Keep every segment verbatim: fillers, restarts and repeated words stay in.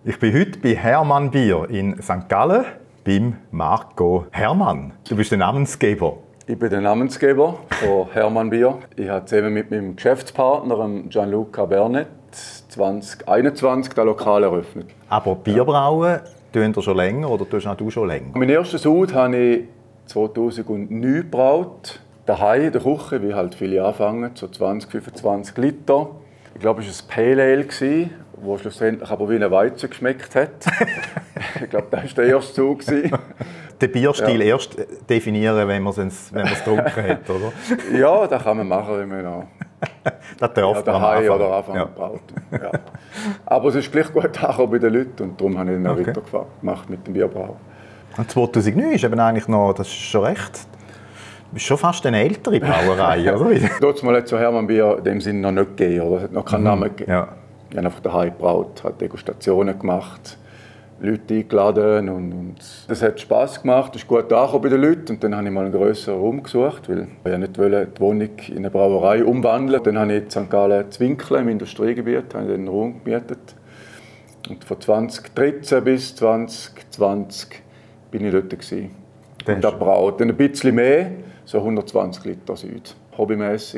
Ich bin heute bei Hermann Bier in Sankt Gallen beim Marco Hermann. Du bist der Namensgeber. Ich bin der Namensgeber von Hermann Bier. Ich habe zusammen mit meinem Geschäftspartner Gianluca Bernet zwanzig einundzwanzig das Lokal eröffnet. Aber Bierbrauen tun ihr schon länger oder tust auch du schon länger? Mein ersten Sud habe ich zweitausendneun gebraut. Daheim in der Küche, wie halt viele anfangen, so zwanzig, fünfundzwanzig Liter. Ich glaube, es war ein Pale Ale, das schlussendlich aber wie ein Weizen geschmeckt hat. Ich glaube, das war der erste Zug. Den Bierstil ja. erst definieren, wenn man es getrunken hat, oder? Ja, das kann man machen, wenn man noch das darf ja, daheim oder anfangen ja. braut. Ja. Aber es ist gleich gut auch bei den Leuten und darum habe ich dann auch okay. weitergemacht mit dem Bierbrau. Und zweitausendneun ist eben eigentlich noch, das ist schon recht, du bist schon fast eine ältere Brauerei, oder? Dort mal zu Hermann Bier in dem Sinne noch nicht gegeben, oder? Es hat noch keinen mhm. Namen gegeben. Ja. Ich habe einfach daheim gebraut, habe Degustationen gemacht, Leute eingeladen und, und das hat Spass gemacht, es ist gut angekommen bei den Leuten und dann habe ich mal einen grösseren Raum gesucht, weil ich ja nicht wollte, die Wohnung in eine Brauerei umwandeln. Dann habe ich in Sankt Gallen Zwinkeln im Industriegebiet habe ich einen Raum gemietet und von zwanzig dreizehn bis zwanzig zwanzig bin ich dort gewesen. Und das braut dann ein bisschen mehr, so hundertzwanzig Liter Süd, hobbymäßig.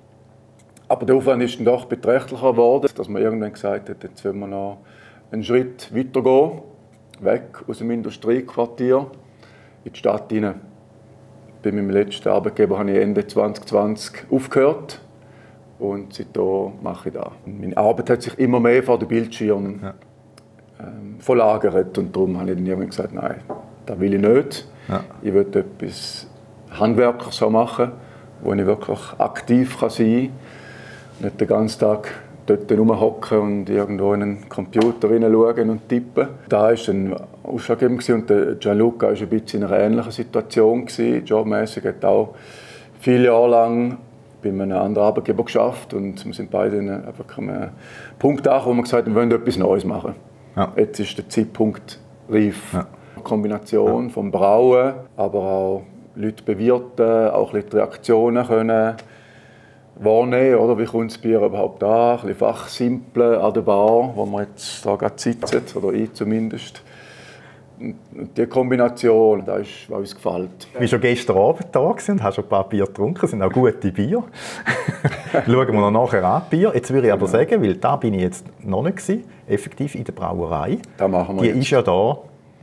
Aber der Aufwand ist dann doch beträchtlicher geworden, dass man irgendwann gesagt hat, jetzt wollen wir noch einen Schritt weitergehen, weg aus dem Industriequartier, in die Stadt hinein. Bei meinem letzten Arbeitgeber habe ich Ende zwanzig zwanzig aufgehört und seitdem mache ich das. Meine Arbeit hat sich immer mehr vor den Bildschirmen ja. ähm, verlagert und darum habe ich dann irgendwann gesagt, nein, das will ich nicht. Ja. Ich will etwas Handwerker so machen, wo ich wirklich aktiv sein kann. Nicht den ganzen Tag dort rumhocken und irgendwo in einen Computer hineinschauen und tippen. Da war dann ausschlaggebend und der Gianluca war ein bisschen in einer ähnlichen Situation. Jobmäßig hat auch viele Jahre lang bei einem anderen Arbeitgeber geschafft und wir sind beide an einem Punkt da, wo wir gesagt haben, wir wollen etwas Neues machen. Ja. Jetzt ist der Zeitpunkt reif. Ja. Eine Kombination ja. vom Brauen, aber auch Leute bewirten, auch Leute Reaktionen können wahrnehmen, oder? Wie kommt das Bier überhaupt an? Ein bisschen fachsimpeln an der Bar, wo wir jetzt da gerade sitzen, oder ich zumindest. Und die Kombination, das ist, was uns gefällt. Wir waren schon gestern Abend da und haben schon ein paar Bier getrunken, das sind auch gute Bier. Schauen wir noch nachher an, Bier. Jetzt würde ich aber sagen, weil da bin ich jetzt noch nicht gewesen, effektiv in der Brauerei. Das machen wir Die jetzt. ist ja da.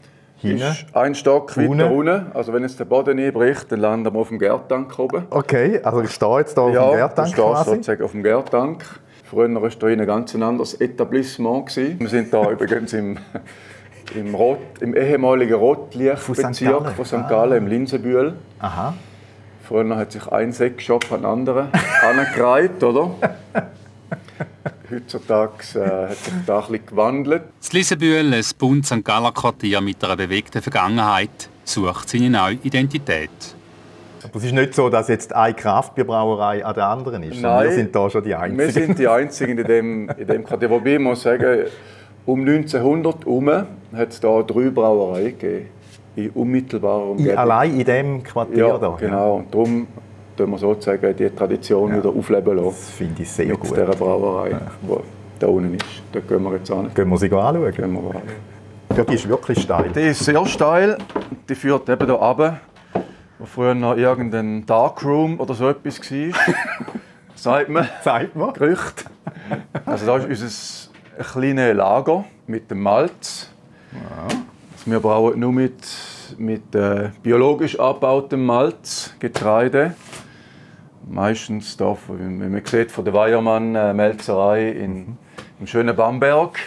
Ist ein Stock weiter unten. Also wenn jetzt der Boden einbricht, dann landen wir auf dem Gärtank oben. Okay, also ich stehe jetzt hier auf ja, dem Gärtank quasi. quasi. sozusagen auf dem Gärtank. Früher war hier ein ganz anderes Etablissement. Wir sind hier übrigens im, im, Rot, im ehemaligen Rotlichtbezirk von Sankt Gallen, ah. im Linsenbühl. Aha. Früher hat sich ein Sexshop an den anderen angereiht, oder? Heutzutage äh, hat sich da ein bisschen gewandelt. Das Lisenbühl, ein buntes Sankt Galler Quartier mit einer bewegten Vergangenheit, sucht seine neue Identität. Aber es ist nicht so, dass jetzt eine Kraftbierbrauerei an der anderen ist. Nein, wir sind da schon die Einzigen. Wir sind die Einzigen in dem, in dem Quartier. Wobei ich muss sagen, um neunzehnhundert herum hat es hier drei Brauereien gegeben. In unmittelbarer Umgebung. Allein in diesem Quartier ja, da? Genau. Und darum tun wir sozusagen die Tradition ja. wieder aufleben lassen. Das finde ich sehr mit gut. Mit dieser Brauerei, ja. die da unten ist. Da gehen wir jetzt an. Gehen wir sie anschauen? Gehen wir anschauen. Ja, die ist wirklich steil. Die ist sehr steil. Die führt eben hier runter, wo früher noch irgendein Darkroom oder so etwas war. Sagt man. Sagt man. Gerücht. Also da ist unser kleines Lager mit dem Malz. Ja. Also wir brauen nur mit, mit äh, biologisch angebautem Malz, Getreide. Meistens da, wie man sieht, von der Weiermann-Melzerei in, im schönen Bamberg.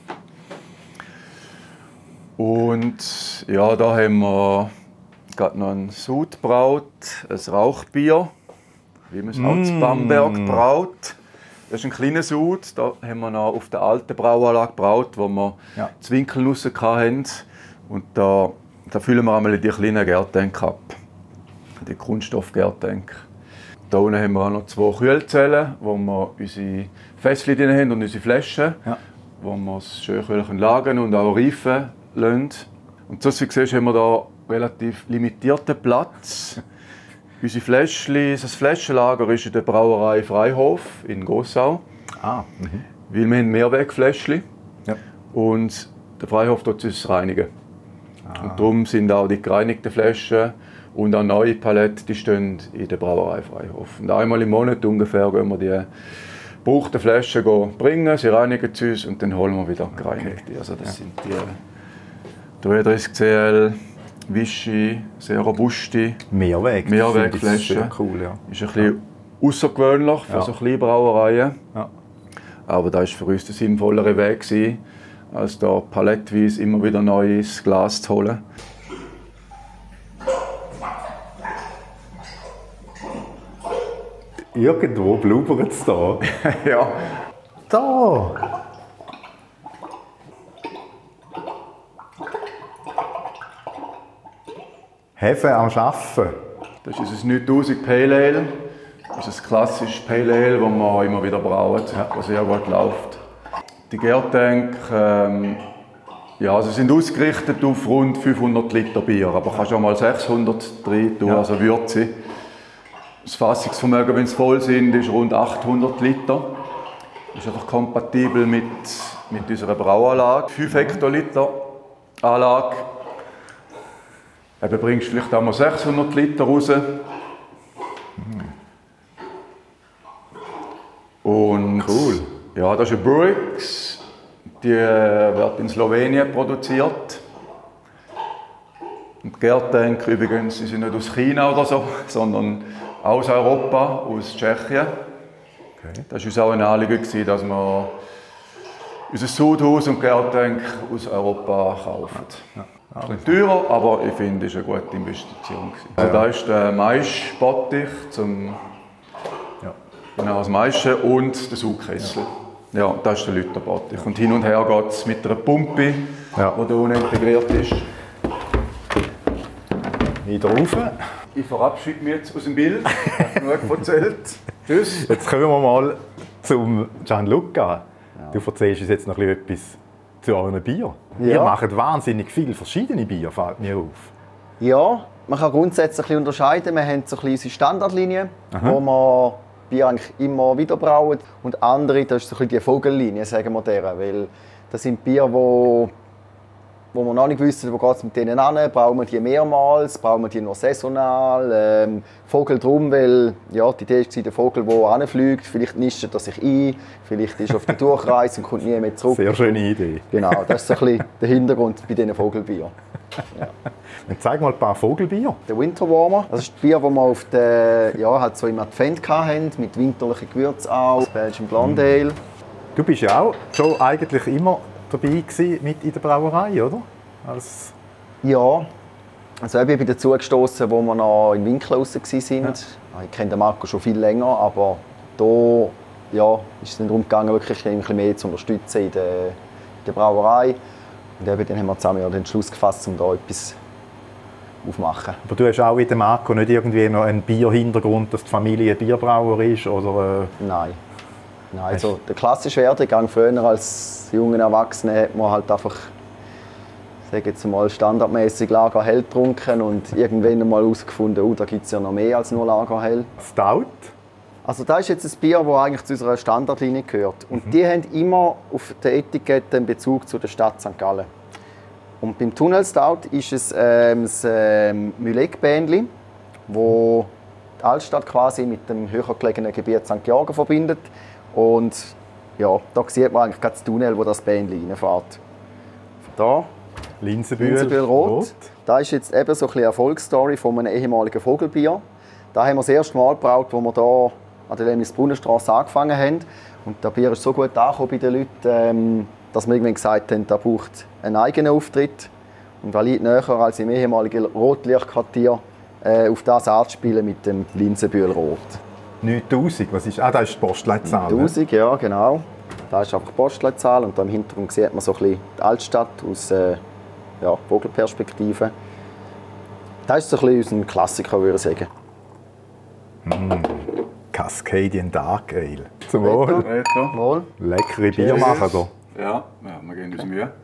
Und ja, da haben wir gerade noch ein Sud braut, ein Rauchbier, wie man es auch in Bamberg braut. Das ist ein kleiner Sud, da haben wir noch auf der alten Brauanlage gebraut, wo wir ja. Zwinkelnuss hatten. Und da, da füllen wir einmal die kleinen Gärtänke ab, die Kunststoffgärtänke. Da unten haben wir auch noch zwei Kühlzellen, wo wir unsere Fässchen drin haben und unsere Flaschen, ja. wo wir es schön lagern und auch reifen lassen. Und sonst, wie du siehst, haben wir hier relativ limitierten Platz. Unsere Fläschchen, das Flaschenlager ist in der Brauerei Freihof in Gossau. Ah, mhm. Weil wir haben Mehrwegfläschchen. Ja. Und der Freihof tut es reinigen. Ah. Und darum sind auch die gereinigten Flaschen und auch neue Paletten, die stehen in der Brauerei Freihof. Und einmal im Monat ungefähr gehen wir die gebrauchten Flaschen bringen, sie reinigen sie uns und dann holen wir wieder gereinigte. Okay. Also das ja. sind die dreiunddreißig C L Vichy, sehr robuste Mehrweg. Mehrwegflaschen. Sehr cool, ja. Ist ein bisschen außergewöhnlich für ja. so kleine Brauereien. Ja. Aber das war für uns der sinnvollere Weg, gewesen, als da palettweise immer wieder neues Glas zu holen. Irgendwo blubbert es da. Ja. Da! Hefe am Arbeiten. Das ist unser neuntausend Pale Ale. Das ist ein klassisches Pale Ale, das wir immer wieder brauen, ja. das sehr gut läuft. Die Gärtänke ähm, ja, also sind ausgerichtet auf rund fünfhundert Liter Bier, aber kannst auch mal sechshundert rein tun, ja. also Würze. Das Fassungsvermögen, wenn es voll sind, ist rund achthundert Liter. Das ist einfach kompatibel mit, mit unserer Brauanlage. fünf Hektoliter Anlage. Eben bringst du vielleicht auch mal sechshundert Liter raus. Und cool. Ja, das ist eine Brix. Die wird in Slowenien produziert. Und die Gärtänke übrigens, sie sind nicht aus China oder so, sondern aus Europa, aus Tschechien. Okay. Das war uns auch ein Anliegen, dass wir unser Sudhaus und Gärtänke aus Europa kaufen. Ja. Ja. Ein bisschen teurer, aber ich finde, es war eine gute Investition. Also, ja. Das ist der Maisbottich zum ja. genau, das Maischen und der Saugkessel. Ja. ja, das ist der Literbottich. Und hin und her geht es mit einer Pumpe, ja. die da unten integriert ist. Wieder rauf. Ich verabschiede mich jetzt aus dem Bild. Ich habe genug erzählt. Tschüss. Jetzt kommen wir mal zum Gianluca. Ja. Du erzählst uns jetzt noch etwas zu euren Bier. Ja. Ihr macht wahnsinnig viele verschiedene Bier, fällt mir auf. Ja, man kann grundsätzlich ein unterscheiden. Wir haben so ein unsere Standardlinie, Aha. wo wir Bier eigentlich immer wieder brauen. Und andere, das ist so ein die Vogellinie, sagen wir deren. Weil das sind Bier, wo wo wir noch nicht wissen, wo geht es mit denen an, brauchen wir die mehrmals, brauchen wir die nur saisonal, ähm, Vogel drum, weil ja, die Idee war, der Vogel, der anfliegt, vielleicht nischt er sich ein, vielleicht ist er auf der Durchreise und kommt nie mehr zurück. Sehr schöne Idee. Genau, das ist so ein bisschen der Hintergrund bei diesen Vogelbier. Ja. Zeig mal ein paar Vogelbier. Der Winterwarmer, das ist das Bier, das wir auf der, ja, halt so im Advent hatten, mit winterlichen Gewürzen auch, das Belgian Blonde Ale. Du bist ja auch schon eigentlich immer dabei gewesen, mit in der Brauerei, oder? Als ja, also ich bin dazu gestoßen, als wir noch in Winkelhausen waren. Ja. Ich kenne den Marco schon viel länger, aber hier ja, ist es dann darum gegangen, wirklich ein bisschen mehr zu unterstützen in der, in der Brauerei. Und eben, dann haben wir zusammen ja den Entschluss gefasst, um da etwas aufzumachen. Aber du hast auch wie der Marco nicht irgendwie noch einen Bierhintergrund, dass die Familie Bierbrauer ist? Oder, äh Nein. Nein, also der klassische Werdegang früher als junger Erwachsener hat man halt einfach, sage jetzt mal, standardmäßig Lagerhell getrunken und irgendwann einmal herausgefunden, oh, da gibt es ja noch mehr als nur Lagerhell. Stout? Also das ist jetzt ein Bier, das eigentlich zu unserer Standardlinie gehört. Und mhm. die haben immer auf der Etikette einen Bezug zu der Stadt Sankt Gallen. Und beim Tunnel Stout ist es ähm, das ähm, Mühlegg-Bändli, wo die Altstadt quasi mit dem höher gelegenen Gebiet Sankt Georgen verbindet. Und ja, da sieht man eigentlich das Tunnel, wo das Bändli reinfährt. Da. Linsenbühl, Linsenbühl rot. rot. Das ist jetzt eben so eine Erfolgsstory von einem ehemaligen Vogelbier. Da haben wir das erste Mal gebraut, als wir hier an der Lemnis-Brunnenstraße angefangen haben. Und das Bier ist so gut angekommen bei den Leuten, dass wir irgendwann gesagt haben, da braucht einen eigenen Auftritt. Und was liegt näher als im ehemaligen Rotlichtquartier äh, auf das anzuspielen mit dem Linsenbühl rot. neuntausend, was ist? Ah, das ist die Postleitzahl. neuntausend, ne? Ja, genau. Das ist einfach die Postleitzahl und da im Hintergrund sieht man so ein bisschen die Altstadt aus äh, ja, Vogelperspektive. Das ist so ein bisschen unser Klassiker, würde ich sagen. Mm. Cascadian Dark Ale. Zum Wohl. Wohl. Leckere Bier machen hier. Ja, ja, wir geben uns Mühe.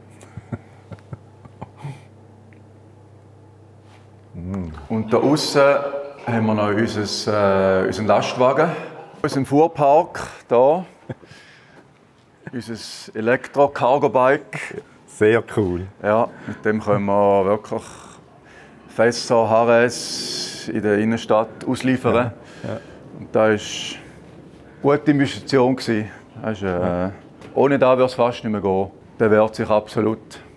mm. Und da außen haben wir noch unser, äh, unseren Lastwagen, unseren Fuhrpark hier, unser Elektro-Cargo-Bike. Sehr cool. Ja, mit dem können wir wirklich Fässer, Harres in der Innenstadt ausliefern. Ja. Ja. Und das war eine gute Investition. Das ist, äh, ohne das würde es fast nicht mehr gehen. Bewährt sich absolut.